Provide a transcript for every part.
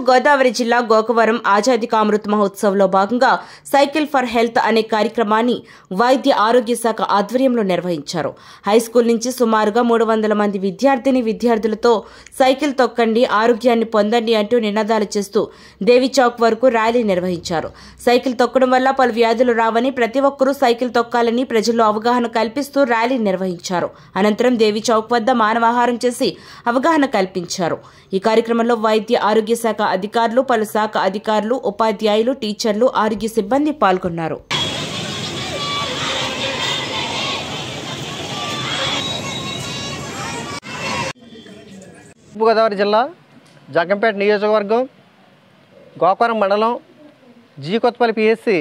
గోదావరి జిల్లా గోకవరం ఆజాదీ కా అమృత్ మహోత్సవ్లో భాగంగా సైకిల్ ఫర్ హెల్త్ అనే కార్యక్రమాన్ని వైద్య ఆరోగ్య శాఖ ఆధ్వర్యంలో నిర్వహించారు. హైస్కూల్ నుంచి సుమారుగా 300 మంది విద్యార్థులతో సైకిల్ తొక్కండి ఆరోగ్యాన్ని పొందండి అంటూ నినాదాలు చేస్తూ దేవి చౌక్ వరకు ర్యాలీ నిర్వహించారు. సైకిల్ తొక్కడం వల్ల పలు వ్యాధులు రావని, ప్రతి ఒక్కరూ సైకిల్ తొక్కాలని ప్రజల్లో అవగాహన కల్పిస్తూ ర్యాలీ నిర్వహించారు. అనంతరం దేవి చౌక్ వద్ద మానవాహారం చేసి అవగాహన కల్పించారు. ఈ కార్యక్రమంలో వైద్య ఆరోగ్య శాఖ అధికారులు, పలు శాఖ అధికారులు, ఉపాధ్యాయులు, టీచర్లు, ఆరోగ్య సిబ్బంది పాల్గొన్నారు. గోదావరి జిల్లా జగ్గంపేట నియోజకవర్గం గోకవరం మండలం జీ కొత్తపల్లి పిఎస్సి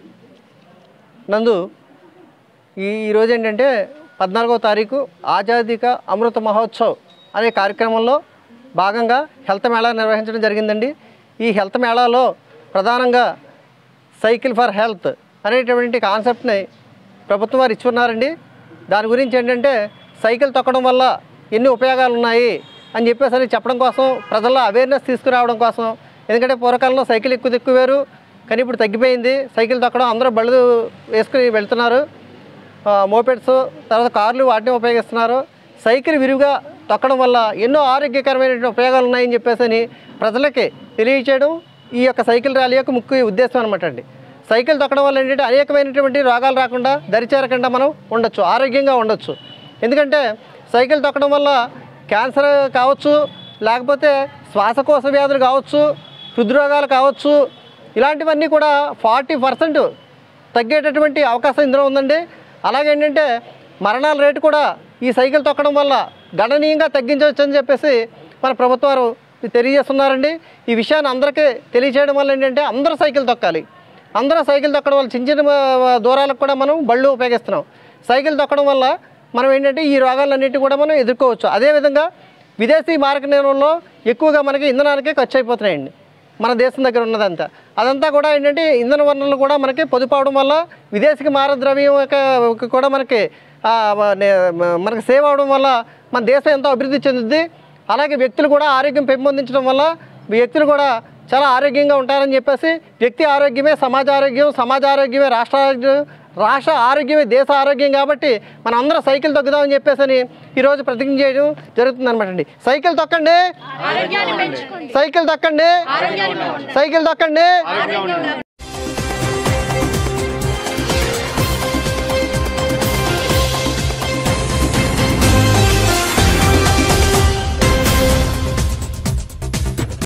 నందు ఈరోజు ఏంటంటే 14వ తారీఖు ఆజాదీ కా అమృత మహోత్సవ్ అనే కార్యక్రమంలో భాగంగా హెల్త్ మేళా నిర్వహించడం జరిగిందండి. ఈ హెల్త్ మేళాలో ప్రధానంగా సైకిల్ ఫర్ హెల్త్ అనేటువంటి కాన్సెప్ట్ని ప్రభుత్వం వారు ఇచ్చున్నారండి. దాని గురించి ఏంటంటే సైకిల్ తొక్కడం వల్ల ఎన్ని ఉపయోగాలు ఉన్నాయి అని చెప్పేసి చెప్పడం కోసం, ప్రజల్లో అవేర్నెస్ తీసుకురావడం కోసం. ఎందుకంటే పూర్వకాలంలో సైకిల్ ఎక్కువ వేరు, కానీ ఇప్పుడు తగ్గిపోయింది. సైకిల్ తొక్కడం అందరూ బళ్ళు వేసుకుని వెళ్తున్నారు. మోపెడ్స్, తర్వాత కార్లు వాటిని ఉపయోగిస్తున్నారు. సైకిల్ విరివిగా తొక్కడం వల్ల ఎన్నో ఆరోగ్యకరమైన ఉపయోగాలు ఉన్నాయని చెప్పేసి ప్రజలకి తెలియచేయడం ఈ యొక్క సైకిల్ ర్యాలీ యొక్క ముఖ్య ఉద్దేశం అనమాట అండి. సైకిల్ తొక్కడం వల్ల ఏంటంటే అనేకమైనటువంటి రోగాలు రాకుండా, దరిచేరకుండా మనం ఉండొచ్చు, ఆరోగ్యంగా ఉండొచ్చు. ఎందుకంటే సైకిల్ తొక్కడం వల్ల క్యాన్సర్ కావచ్చు, లేకపోతే శ్వాసకోశ వ్యాధులు కావచ్చు, హృద్రోగాలు కావచ్చు, ఇలాంటివన్నీ కూడా 40% తగ్గేటటువంటి అవకాశం ఇందులో ఉందండి. అలాగే ఏంటంటే మరణాల రేటు కూడా ఈ సైకిల్ తొక్కడం వల్ల గణనీయంగా తగ్గించవచ్చు అని చెప్పేసి మన ప్రభుత్వం వారు తెలియజేస్తున్నారండి. ఈ విషయాన్ని అందరికీ తెలియజేయడం వల్ల ఏంటంటే అందరూ సైకిల్ తొక్కాలి. అందరూ సైకిల్ తొక్కడం వల్ల చిన్న చిన్న దూరాలకు కూడా మనం బళ్ళు ఉపయోగిస్తున్నాం. సైకిల్ తొక్కడం వల్ల మనం ఏంటంటే ఈ రోగాలన్నింటినీ కూడా మనం ఎదుర్కోవచ్చు. అదేవిధంగా విదేశీ మారక నిల్వల్లో ఎక్కువగా మనకి ఇంధనానికే ఖర్చు అయిపోతున్నాయండి. మన దేశం దగ్గర ఉన్నదంతా అదంతా కూడా ఏంటంటే ఇంధన వనరులు కూడా మనకి పొదుపవడం వల్ల విదేశీ మారద్రవ్యం కూడా మనకి సేవ్ అవడం వల్ల మన దేశం ఎంతో అభివృద్ధి చెందుద్ది. అలాగే వ్యక్తులు కూడా ఆరోగ్యం పెంపొందించడం వల్ల వ్యక్తులు కూడా చాలా ఆరోగ్యంగా ఉంటారని చెప్పేసి, వ్యక్తి ఆరోగ్యమే సమాజ ఆరోగ్యం, సమాజ ఆరోగ్యమే రాష్ట్ర ఆరోగ్యం, రాష్ట్ర ఆరోగ్యమే దేశ ఆరోగ్యం. కాబట్టి మనం అందరం సైకిల్ తొక్కుదామని చెప్పేసి ఈరోజు ప్రతిజ్ఞ చేయడం జరుగుతుంది అనమాట అండి. సైకిల్ తొక్కండి, సైకిల్ తొక్కండి, సైకిల్ తొక్కండి.